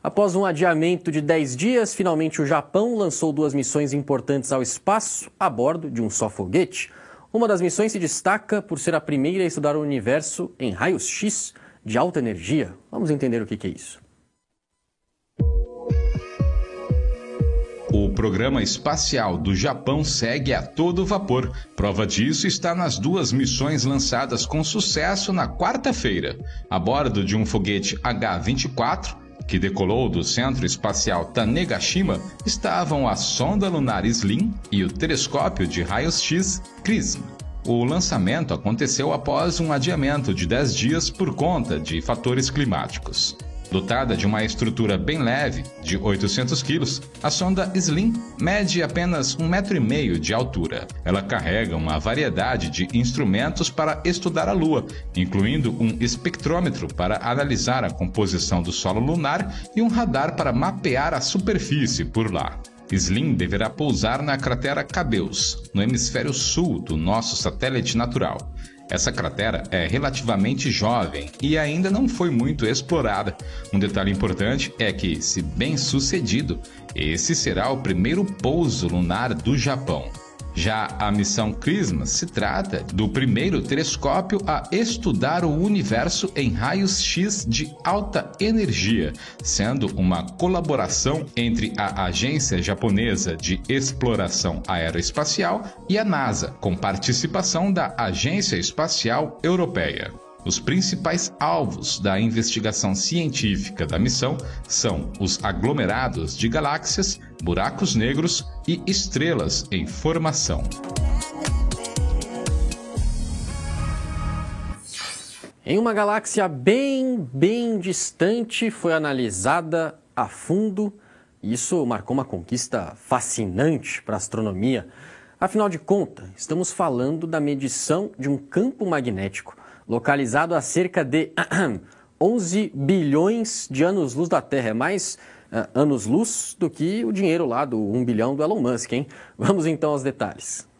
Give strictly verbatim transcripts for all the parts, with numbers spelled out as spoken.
Após um adiamento de dez dias, finalmente o Japão lançou duas missões importantes ao espaço a bordo de um só foguete. Uma das missões se destaca por ser a primeira a estudar o universo em raios-x de alta energia. Vamos entender o que é isso. O programa espacial do Japão segue a todo vapor. Prova disso está nas duas missões lançadas com sucesso na quarta-feira. A bordo de um foguete H vinte e quatro, que decolou do Centro Espacial Tanegashima, estavam a sonda lunar Slim e o telescópio de raios-x CRISM. O lançamento aconteceu após um adiamento de dez dias por conta de fatores climáticos. Dotada de uma estrutura bem leve, de oitocentos quilos, a sonda Slim mede apenas um metro e meio de altura. Ela carrega uma variedade de instrumentos para estudar a Lua, incluindo um espectrômetro para analisar a composição do solo lunar e um radar para mapear a superfície por lá. Slim deverá pousar na cratera Cabeus, no hemisfério sul do nosso satélite natural. Essa cratera é relativamente jovem e ainda não foi muito explorada. Um detalhe importante é que, se bem sucedido, esse será o primeiro pouso lunar do Japão. Já a missão CRISM se trata do primeiro telescópio a estudar o universo em raios-x de alta energia, sendo uma colaboração entre a Agência Japonesa de Exploração Aeroespacial e a NASA, com participação da Agência Espacial Europeia. Os principais alvos da investigação científica da missão são os aglomerados de galáxias, buracos negros e estrelas em formação. Em uma galáxia bem, bem distante, foi analisada a fundo. Isso marcou uma conquista fascinante para a astronomia. Afinal de contas, estamos falando da medição de um campo magnético localizado a cerca de onze bilhões de anos-luz da Terra. É mais uh, anos-luz do que o dinheiro lá do um bilhão do Elon Musk, hein? Vamos então aos detalhes.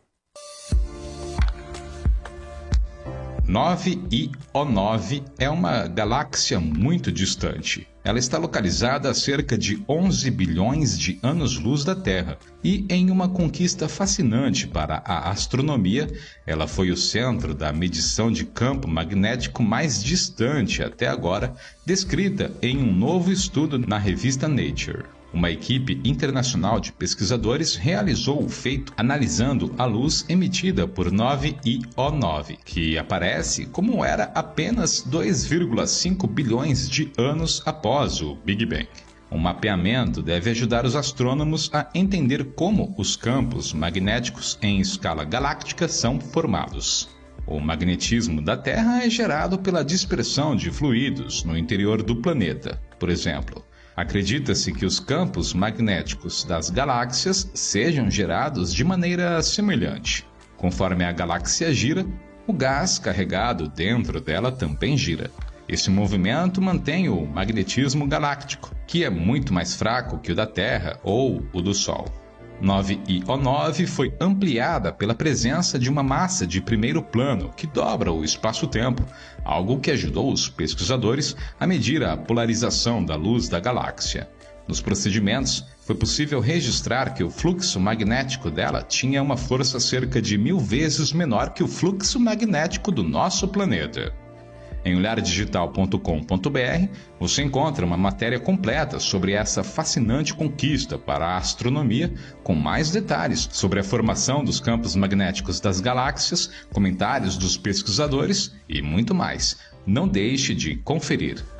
nove I O nove é uma galáxia muito distante. Ela está localizada a cerca de onze bilhões de anos-luz da Terra e, em uma conquista fascinante para a astronomia, ela foi o centro da medição de campo magnético mais distante até agora, descrita em um novo estudo na revista Nature. Uma equipe internacional de pesquisadores realizou o feito analisando a luz emitida por nove I O nove, que aparece como era apenas dois vírgula cinco bilhões de anos após o Big Bang. Um mapeamento deve ajudar os astrônomos a entender como os campos magnéticos em escala galáctica são formados. O magnetismo da Terra é gerado pela dispersão de fluidos no interior do planeta. Por exemplo, acredita-se que os campos magnéticos das galáxias sejam gerados de maneira semelhante. Conforme a galáxia gira, o gás carregado dentro dela também gira. Esse movimento mantém o magnetismo galáctico, que é muito mais fraco que o da Terra ou o do Sol. nove I O nove foi ampliada pela presença de uma massa de primeiro plano que dobra o espaço-tempo, algo que ajudou os pesquisadores a medir a polarização da luz da galáxia. Nos procedimentos, foi possível registrar que o fluxo magnético dela tinha uma força cerca de mil vezes menor que o fluxo magnético do nosso planeta. Em olhar digital ponto com ponto br, você encontra uma matéria completa sobre essa fascinante conquista para a astronomia, com mais detalhes sobre a formação dos campos magnéticos das galáxias, comentários dos pesquisadores e muito mais. Não deixe de conferir.